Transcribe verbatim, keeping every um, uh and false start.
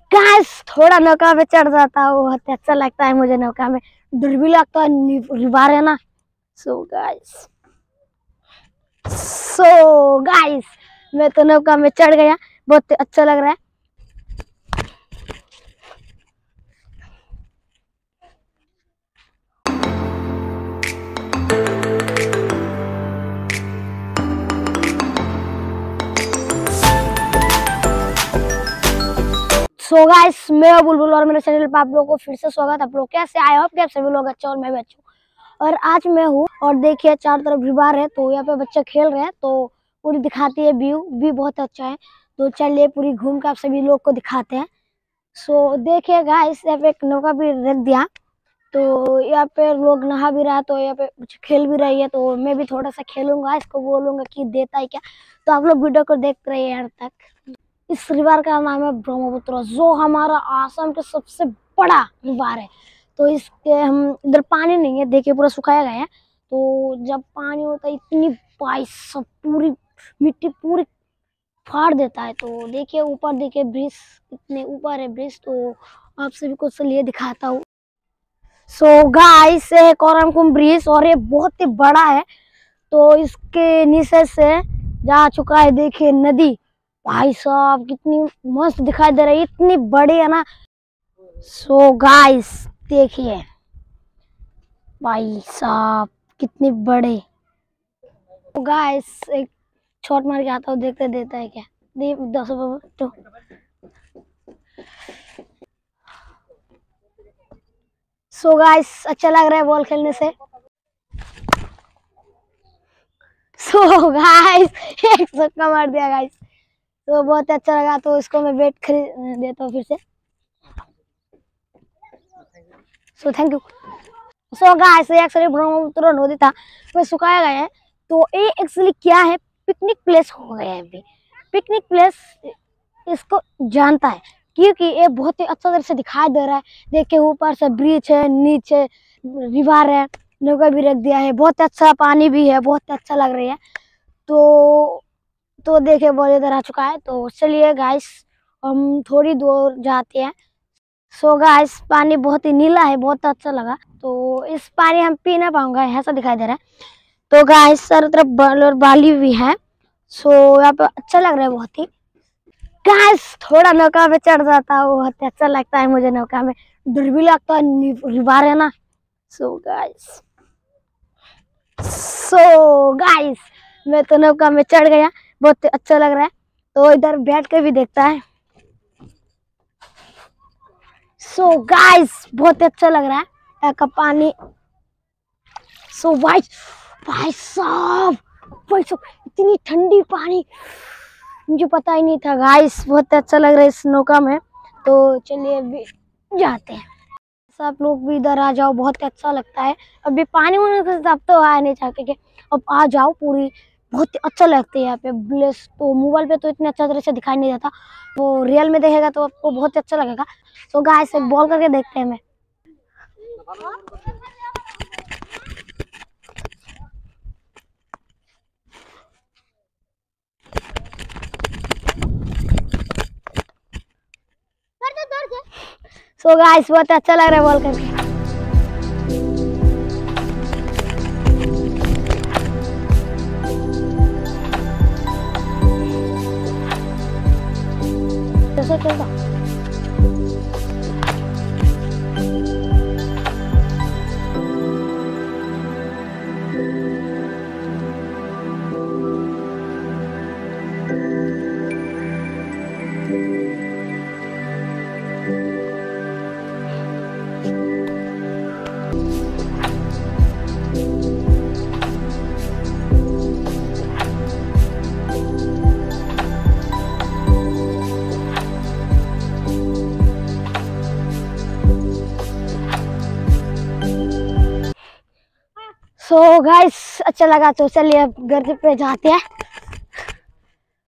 Guys थोड़ा नौका में चढ़ जाता है, बहुत अच्छा लगता है मुझे नौका में, डर भी लगता है, रिवर है ना। सो गाइस सो गाइस मैं तो नौका में चढ़ गया, बहुत अच्छा लग रहा है। सो गाइस मैं बुलबुल और मेरे चैनल पर आप लोगों को फिर से स्वागत। आप लोग कैसे आए हो? आप सभी लोग अच्छे और मैं भी अच्छा। और आज मैं हूँ और देखिए चारों तरफ रिवर है, तो यहाँ पे बच्चे खेल रहे हैं, तो पूरी दिखाती है व्यू भी बहुत अच्छा है। तो चलिए पूरी घूम कर आप सभी लोग को दिखाते हैं। सो देखिए गाइस यहाँ पे एक नौका भी रख दिया, तो यहाँ पे लोग नहा भी रहा है, तो यहाँ पे बच्चे खेल भी रही है, तो मैं भी थोड़ा सा खेलूंगा, इसको बोलूंगा कि देता है क्या। तो आप लोग वीडियो को देख रहे हैं यहाँ तक। इस रिवर का नाम है ब्रह्मपुत्र, जो हमारा आसाम का सबसे बड़ा रिवर है। तो इसके हम इधर पानी नहीं है, देखिए पूरा सुखाया गया है। तो जब पानी होता है इतनी बारिश सब पूरी मिट्टी पूरी फाड़ देता है। तो देखिए ऊपर देखिए ब्रिज, इतने ऊपर है ब्रिज, तो आप सभी को चलिए दिखाता हूँ। सो गाइस ये कोरमकुम ब्रिज और ये बहुत ही बड़ा है। तो इसके नीचे से जा चुका है देखिए नदी, भाई साहब कितनी मस्त दिखाई दे रही है, इतनी बड़ी है ना। सो गाइस देखिए भाई साहब कितनी बड़ी। तो गाइस एक छोट मार के आता हूँ, देखते देता है क्या। दे दस तो सो गाइस अच्छा लग रहा है बॉल खेलने से। सो गाइस एक छक्का मार दिया गाइस, तो बहुत अच्छा लगा। तो इसको मैं बैट खरीद देता हूँ फिर से। So thank you. So guys ये एक्चुअली ब्रह्मपुत्र नदी था, वो सुखाया गया है। तो ये एक्चुअली क्या है, पिकनिक प्लेस हो गया है अभी। पिकनिक प्लेस इसको जानता है क्योंकि ये बहुत ही अच्छा तरह से दिखाई दे रहा है। देखिए ऊपर से ब्रिज है, नीचे रिवर है, नौका भी रख दिया है, बहुत अच्छा पानी भी है, बहुत अच्छा लग रही है। तो तो देखिए बॉल इधर आ चुका है। तो चलिए गाइस हम थोड़ी दूर जाते हैं। सो गाइस पानी बहुत ही नीला है, बहुत अच्छा लगा। तो इस पानी हम पी ना पाऊंगा, ऐसा दिखाई दे रहा है। तो गाइस चारों तरफ बाल और बाली भी है। सो यहाँ पे अच्छा लग रहा है बहुत ही। गाइस थोड़ा नौका में चढ़ जाता है, बहुत अच्छा लगता है मुझे नौका में, डर भी लगता है, रिवर है ना। सो गाइस सो गाइस मैं तो नौका में चढ़ गया, बहुत अच्छा लग रहा है। तो इधर बैठ के भी देखता है। सो so गाइस बहुत अच्छा लग रहा है यहाँ का पानी। सो so, भाई भाई साहब भाई साहब इतनी ठंडी पानी, मुझे पता ही नहीं था गाइस, बहुत अच्छा लग रहा है इस नौका में। तो चलिए अभी जाते हैं। सब लोग भी इधर आ जाओ, बहुत अच्छा लगता है। अभी पानी होने के हिसाब तो आ नहीं चाहते कि अब आ जाओ, पूरी बहुत अच्छा लगता है यहाँ पे ब्लेस। तो मोबाइल पे तो इतने अच्छा तरह से दिखाई नहीं देता, वो रियल में देखेगा तो आपको बहुत अच्छा लगेगा। तो गाइस एक बॉल करके देखते हैं। मैं सो गाइस बहुत अच्छा लग रहा है बॉल करके। कैसे खेलता सो so गाइस अच्छा लगा, तो चलिए अब घर पे जाते हैं।